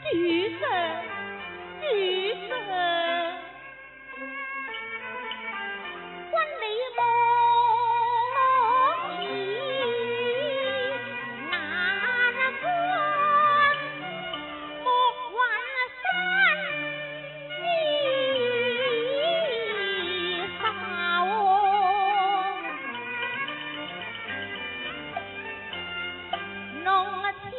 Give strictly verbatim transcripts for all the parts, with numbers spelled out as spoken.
主上，主上，君你莫以难关，莫云山依守，弄痴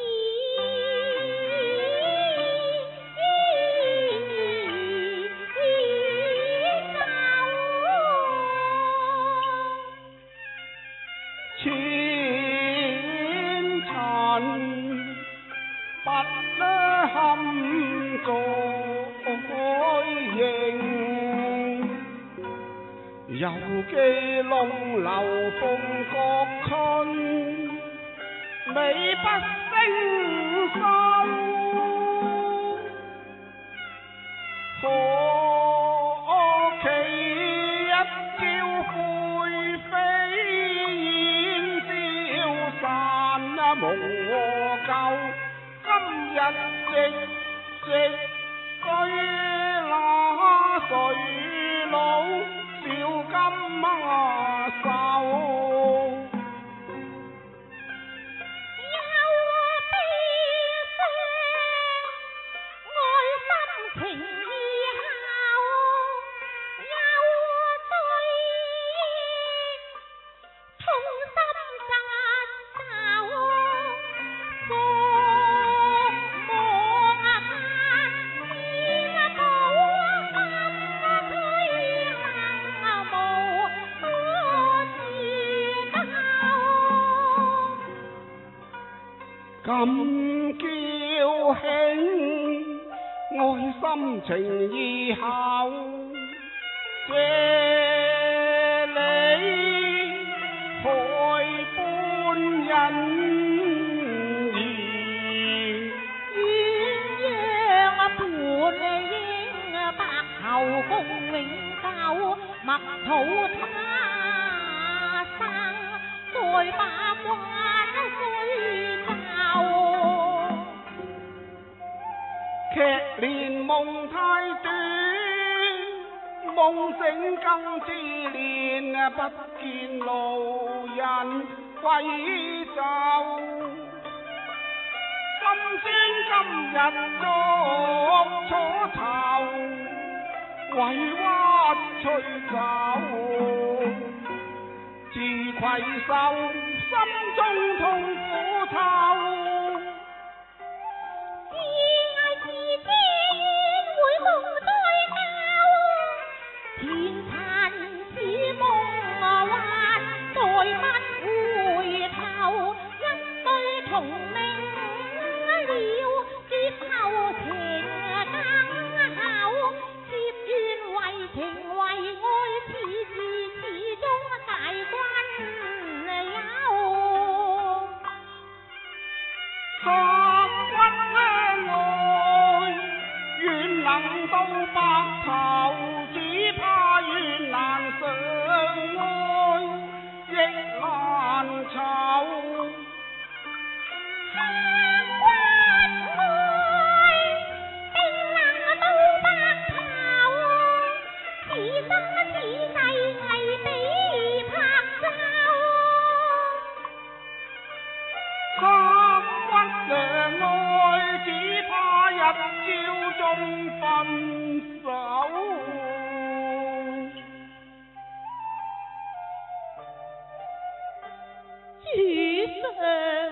游记弄流凤閣春，美不勝收。可期一朝灰飛煙消散，夢和舊，今日夕夕居那誰老？少金啊手， 有悲傷，愛心情意孝，有追憶，痛心疾首，莫忘盼天寶金推行無可自救。 咁嬌興，愛心情意厚，謝你害般恩義， 鴛鴦伴英，白頭共永久，默禱他生，再把關須奏。 劇連夢太短，夢醒更自憐，不見路人歸走。心酸今日作楚囚，委屈催走，自愧受，心中痛苦透。 會夢再交，前塵似夢幻，再不回頭，一對同命了，劫後情更厚，妾願為情為愛，此事始終大關憂。 刻骨愛，願能到白頭，只怕願難相愛，亦難酬。 刻骨愛，定能到白頭，此生此世藝比拍手。 刻骨愛，只怕日朝終分手。 主上，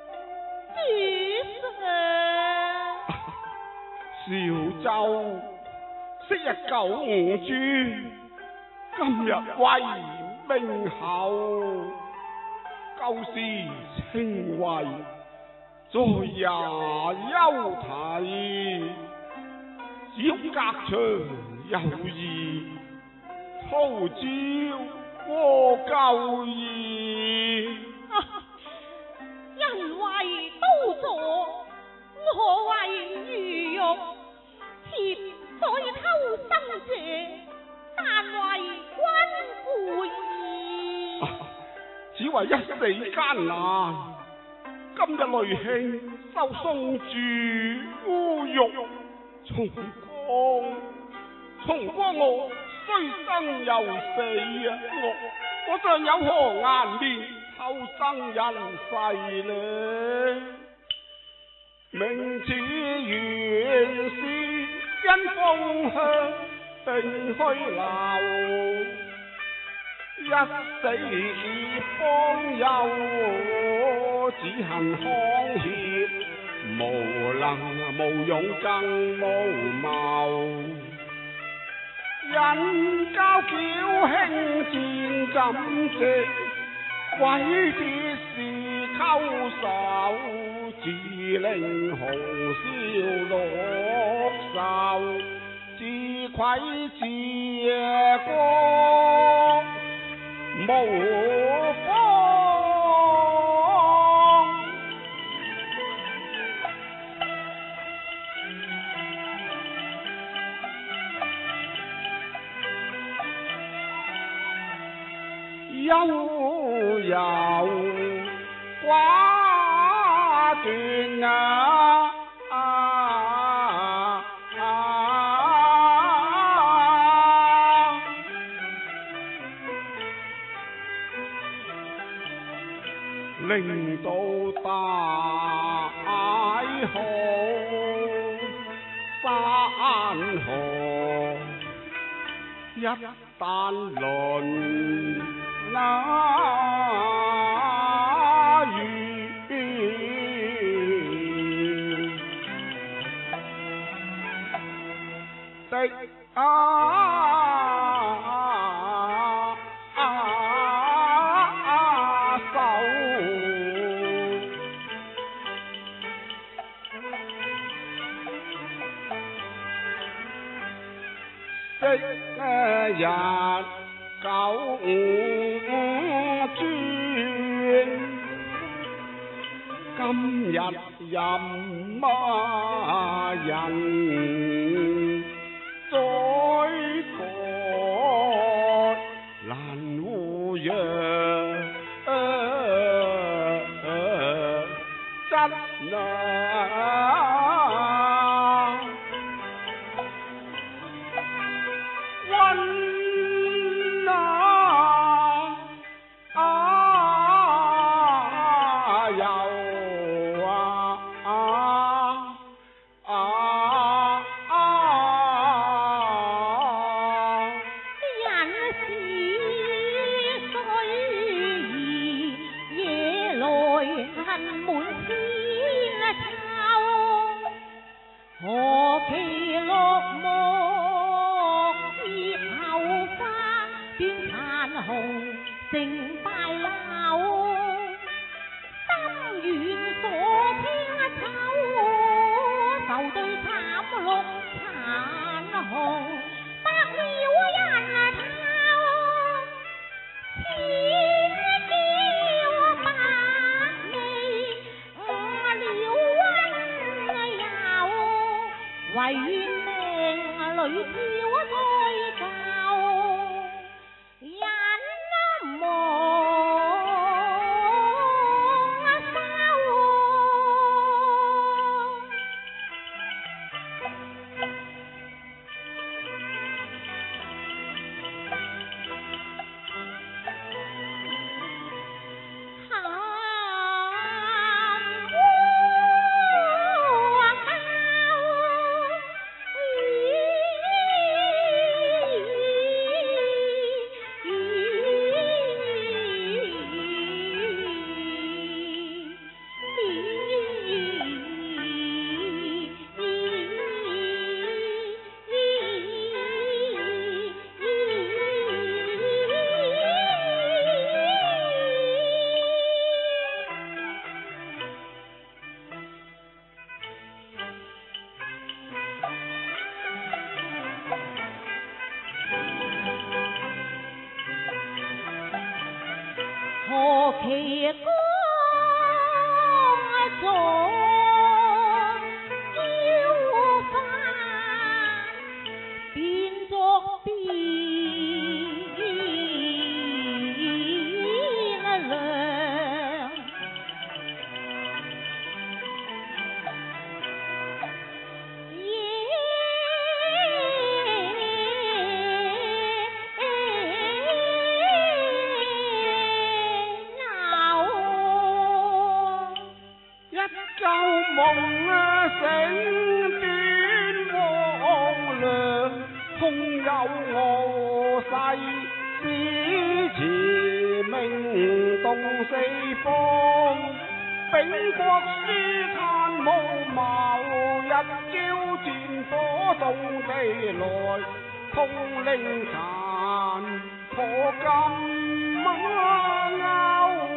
主上， 韶州昔日九五珠，今日威名厚，舊時情懷在也休提，只隔牆猶疑，操招過舊意。 人為刀俎，我為魚肉，妾所以偷生者，但為君故意。 只為一死艱難， 今日雷慶受宋主侮辱，重光重光我雖生又死啊！我我尚有何顏面偷生人世呢？明知原是因風向並虛流，一死方休，只恨康協無能無勇更無謀。人交矯輕戰怎值？鬼必是勾手，自令紅燒綠壽，自愧自過無方。悠悠寡斷啊！啊啊令到大河山河一旦淪那雨的啊啊啊手，昔日九轉，今日任麼人再改難護養，真啊！ 旧夢啊醒端黃亮，空有我世詩詞名動四方。秉國書嘆無謀，日朝戰火動地來，統領殘破金鈎。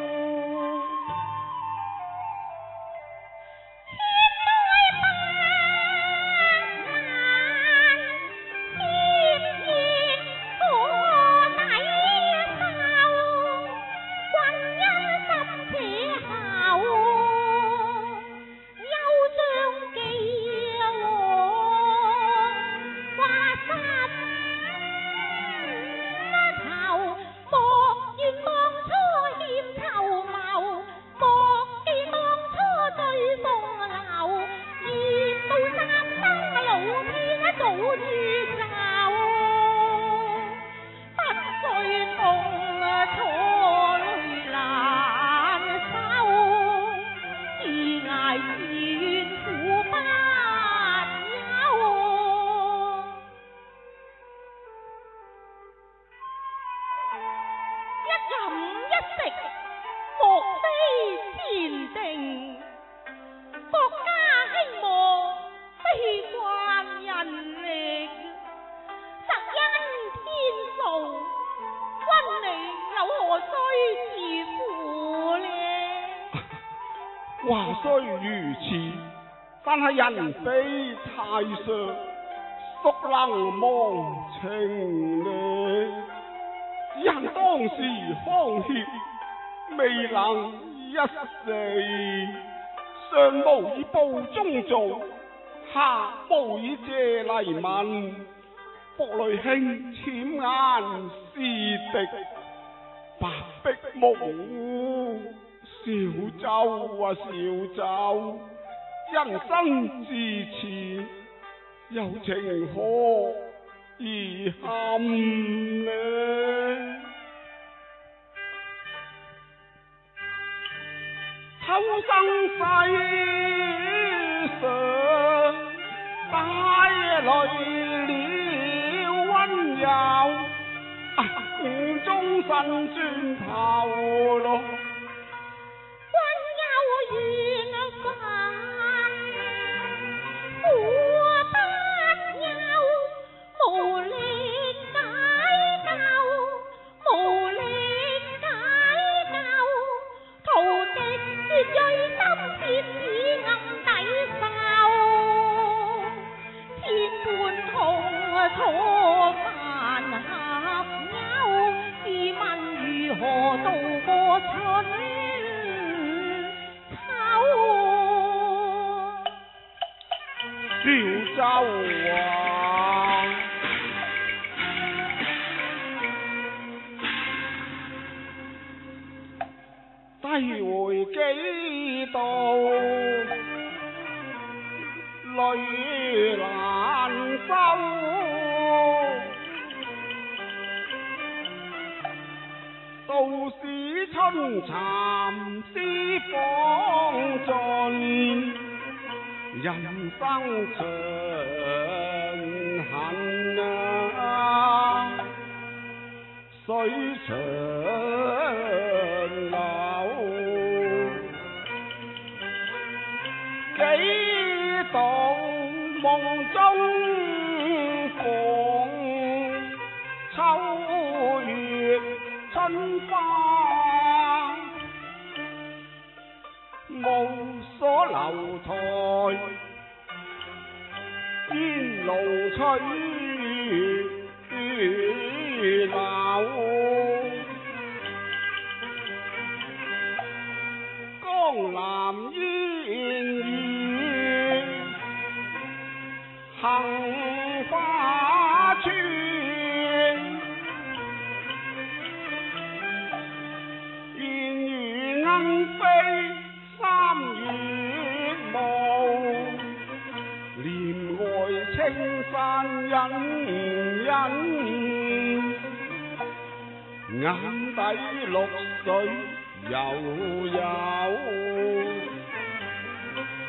話雖如此，但係人非太上，孰能忘情呢？只恨當時康協未能一死，上無以報宗族，下無以謝黎民，僕雷兄淺眼是敵，白璧木糊。小舟啊小舟，人生至此，有情何以堪呢？秋生世上，帶來了溫柔，啊，終身轉頭咯。小舟啊，低回幾度，淚難收。道是春蠶絲方盡，人生長恨啊，水長流，幾度夢中逢，秋月春花，無所留台，煙爐吹柳，江南煙雨，杏花村，煙雨鶯飛三月暮，簾外青山隱隱，眼底綠水悠悠。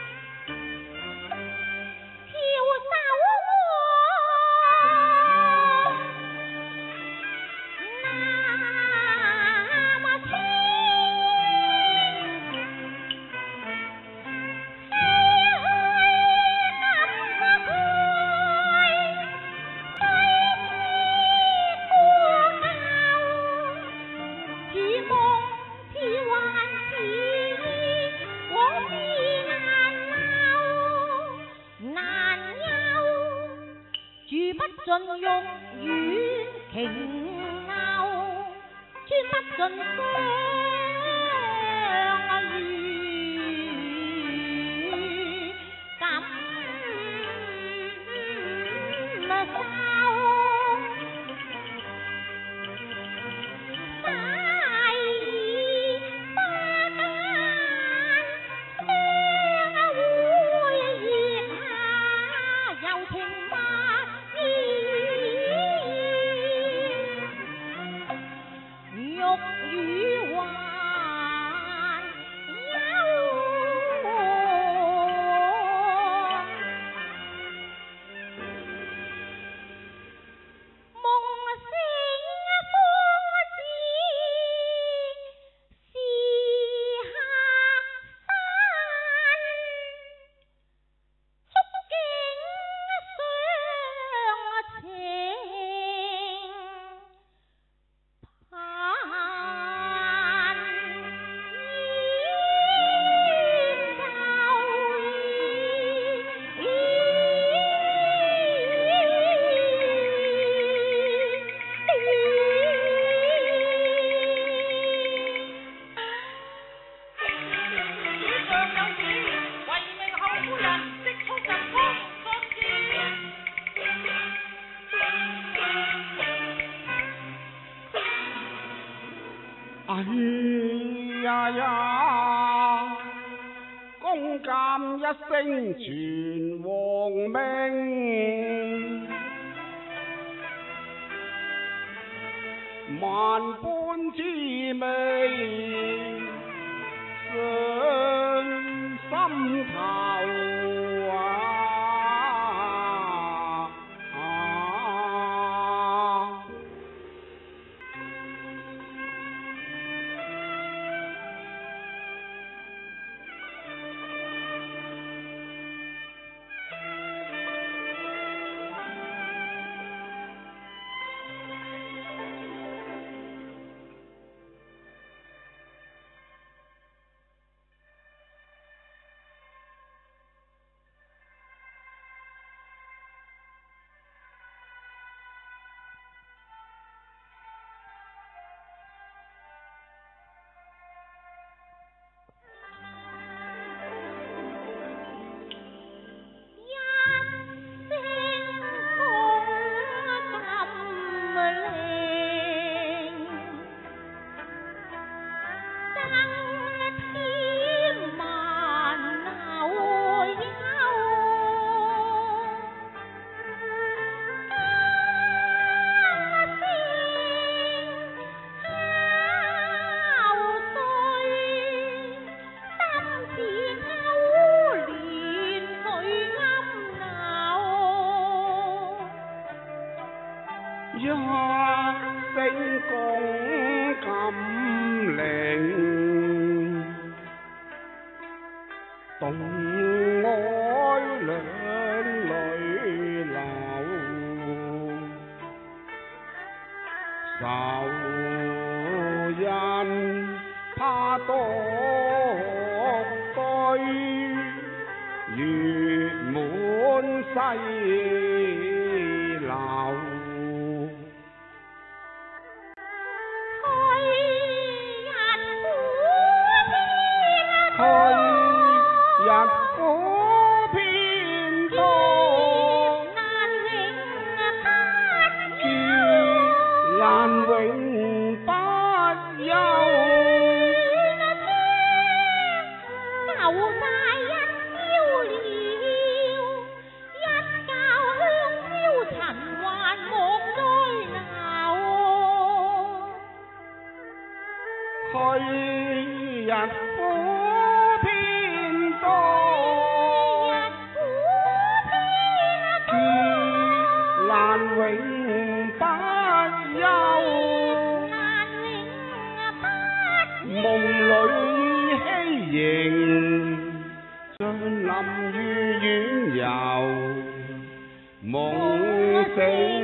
盡玉宇瓊勾，專不盡雙哎呀呀！公監一聲傳王命，萬般滋味上心頭啊！一聲公禁令，動愛兩淚流，仇人怕多對，月滿西樓。去日苦偏多，難永不休。 舊債一消了，一覺香消塵寰莫再留。 去日苦難永不休，夢裏欺盈，像臨於遠遊，夢醒。